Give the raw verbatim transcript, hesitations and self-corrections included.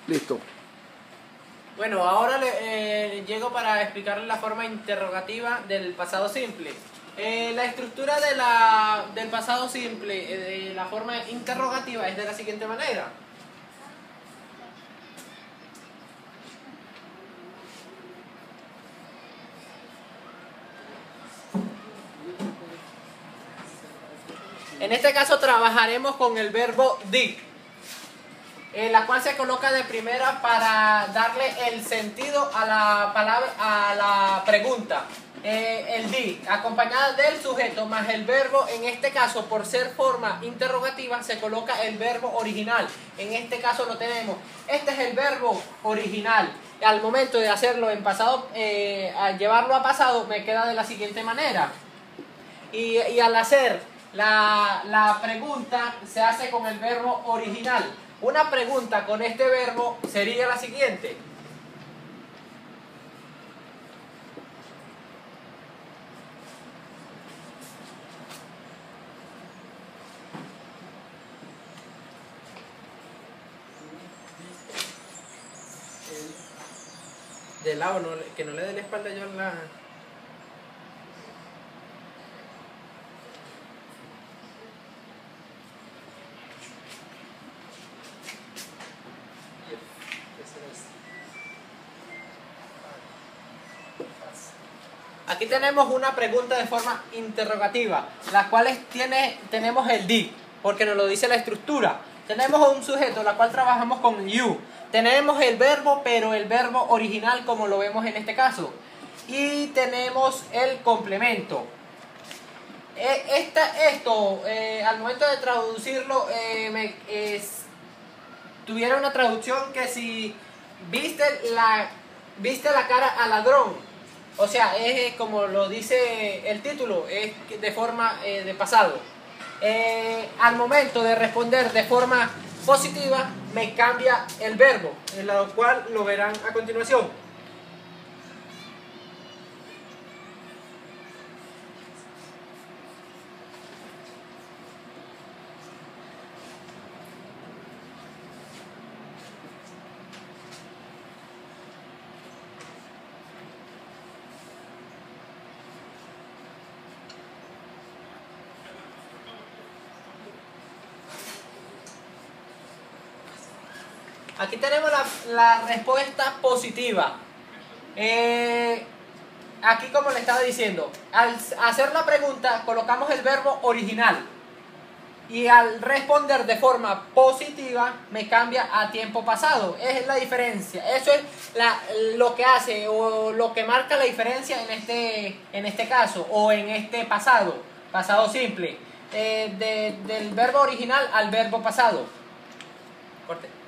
Listo. Bueno, ahora le, eh, llego para explicarles la forma interrogativa del pasado simple. Eh, la estructura de la, del pasado simple, eh, de la forma interrogativa, es de la siguiente manera. En este caso trabajaremos con el verbo did, eh, la cual se coloca de primera para darle el sentido a la palabra, a la pregunta. Eh, el did, acompañada del sujeto más el verbo, en este caso por ser forma interrogativa se coloca el verbo original. En este caso lo tenemos. Este es el verbo original. Al momento de hacerlo en pasado, eh, al llevarlo a pasado, me queda de la siguiente manera. Y, y al hacer la, la pregunta se hace con el verbo original. Una pregunta con este verbo sería la siguiente. De lado, no, que no le dé la espalda yo en la... Aquí tenemos una pregunta de forma interrogativa, la cual es, tiene, tenemos el did, porque nos lo dice la estructura. Tenemos un sujeto, la cual trabajamos con you. Tenemos el verbo, pero el verbo original, como lo vemos en este caso. Y tenemos el complemento. Eh, esta, esto, eh, al momento de traducirlo, eh, me, eh, tuviera una traducción que si viste la, viste la cara al ladrón. O sea, es como lo dice el título, es de forma eh, de pasado. Eh, al momento de responder de forma positiva, me cambia el verbo, en lo cual lo verán a continuación. Aquí tenemos la, la respuesta positiva. Eh, aquí, como le estaba diciendo, al hacer la pregunta colocamos el verbo original y al responder de forma positiva me cambia a tiempo pasado. Esa es la diferencia. Eso es la, lo que hace o lo que marca la diferencia en este, en este caso o en este pasado, pasado simple, eh, de, del verbo original al verbo pasado. Corte.